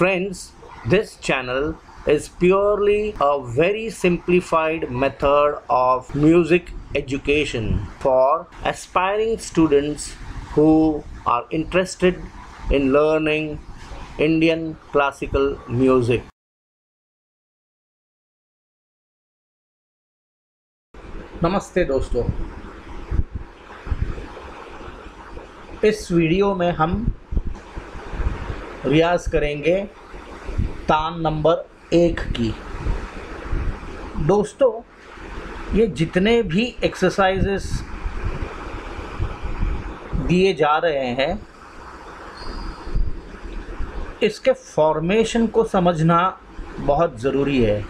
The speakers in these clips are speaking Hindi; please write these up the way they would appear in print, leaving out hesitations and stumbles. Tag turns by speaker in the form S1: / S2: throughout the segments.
S1: Friends, this channel is purely a very simplified method of music education for aspiring students who are interested in learning Indian classical music. नमस्ते दोस्तों, इस वीडियो में हम रियाज करेंगे तान नंबर 1 की। दोस्तों, ये जितने भी एक्सरसाइजेस दिए जा रहे हैं, इसके फॉर्मेशन को समझना बहुत ज़रूरी है।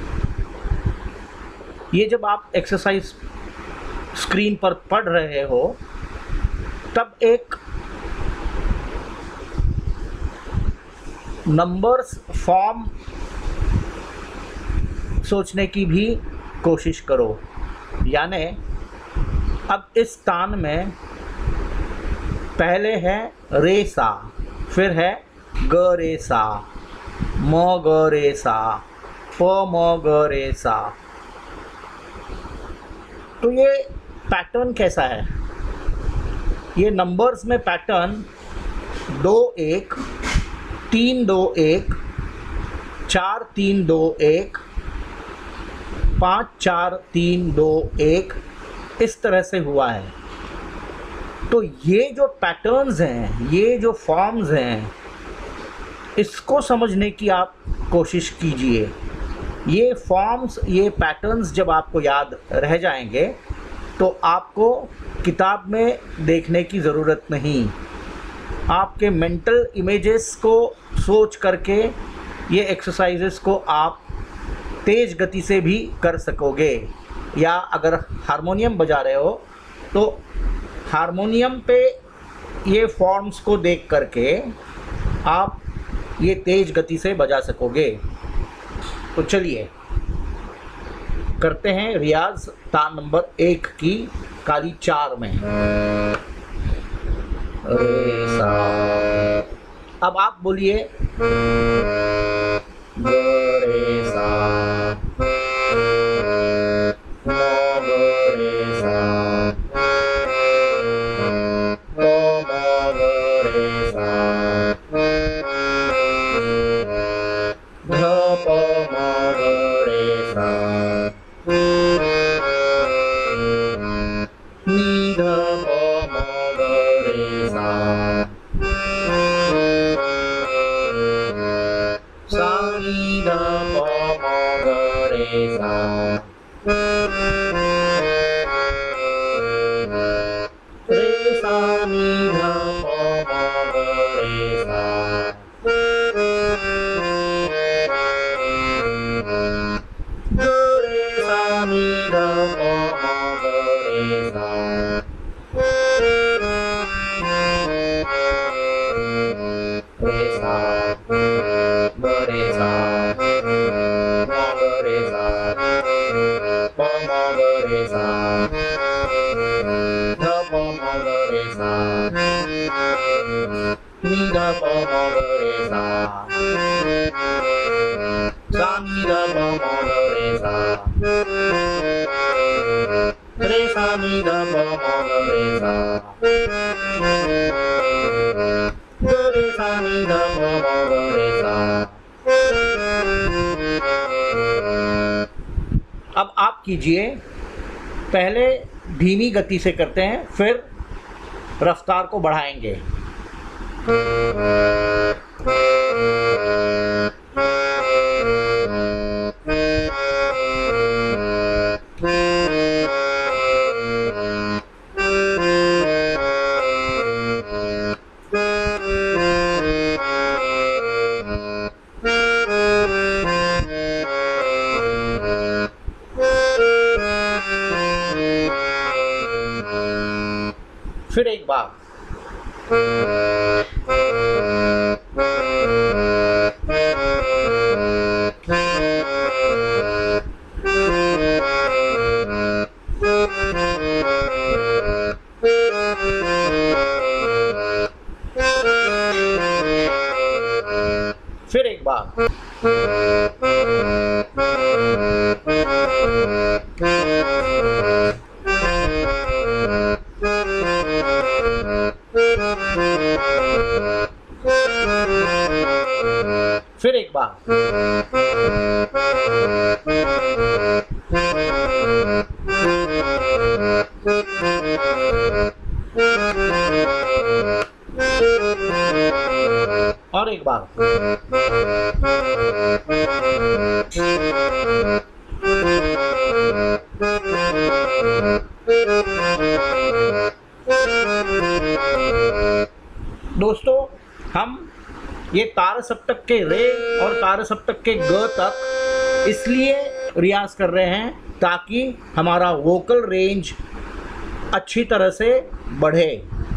S1: ये जब आप एक्सरसाइज स्क्रीन पर पढ़ रहे हो तब एक नंबर्स फॉर्म सोचने की भी कोशिश करो। यानी अब इस तान में पहले है रे सा, फिर है ग रे सा, म ग रे सा, प म ग रे सा। तो ये पैटर्न कैसा है? ये नंबर्स में पैटर्न 2-1, 3-2-1, 4-3-2-1, 5-4-3-2-1 इस तरह से हुआ है। तो ये जो पैटर्न्स हैं, ये जो फॉर्म्स हैं, इसको समझने की आप कोशिश कीजिए। ये फॉर्म्स, ये पैटर्न्स जब आपको याद रह जाएंगे तो आपको किताब में देखने की ज़रूरत नहीं। आपके मेंटल इमेजेस को सोच करके ये एक्सरसाइजेस को आप तेज़ गति से भी कर सकोगे। या अगर हारमोनियम बजा रहे हो तो हारमोनियम पे ये फॉर्म्स को देख करके आप ये तेज़ गति से बजा सकोगे। तो चलिए करते हैं रियाज तान नंबर 1 की काली 4 में। रे सा। अब आप बोलिए ग रे सा, म ग रे सा, प म ग रे सा, ध प म ग रे सा, नी ध प म ग रे सा, सा नी ध प म ग रे सा, रे सा नी ध प म ग रे सा, ग रे सा नी ध प म ग रे सा, रे सा, ग रे सा, म ग रे सा, प म ग रे सा, ध प म ग रे सा, नी ध प म ग रे सा, सा नी ध प म ग रे सा, रे सा नी ध प म ग रे सा, ग रे सा नी ध प म ग रे सा। अब आप कीजिए, पहले धीमी गति से करते हैं, फिर रफ्तार को बढ़ाएंगे। फिर एक बार फिर एक बार। फिर एक बार। और एक बार। दोस्तों, हम ये तार सप्तक के रे और तार सप्तक के ग तक इसलिए रियाज कर रहे हैं ताकि हमारा वोकल रेंज अच्छी तरह से बढ़े।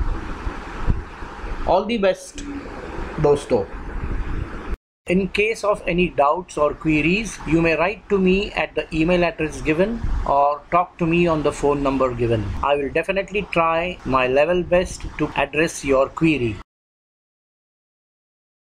S1: ऑल दी बेस्ट दोस्तों। In case of any doubts or queries, you may write to me at the email address given or talk to me on the phone number given. I will definitely try my level best to address your query.